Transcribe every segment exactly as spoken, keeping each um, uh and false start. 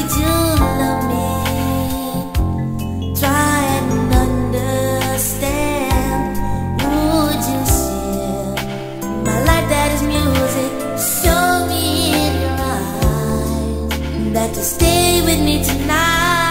Would you love me? Try and understand. Would you share my life that is music? Show me in your eyes that you stay with me tonight.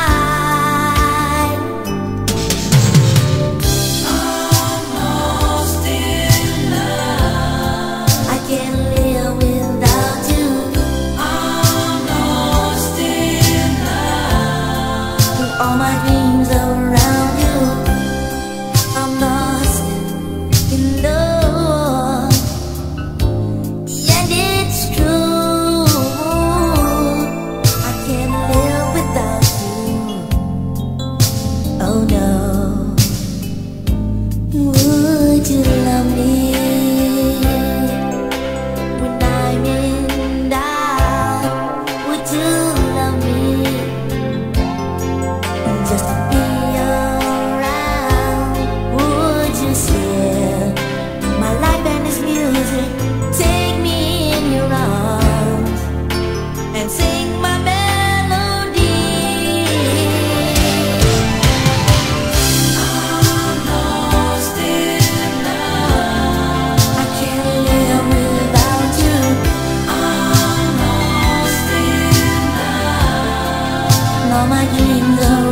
All my dreams around you, I'm lost in love, and it's true. I can't live without you. Oh no. Would you love me when I'm in doubt? Would you love me? Just to be around. Would you share my life and this music? Take me in your arms and sing my melody. I'm lost in love. I can't live without you. I'm lost in love. And all my dreams are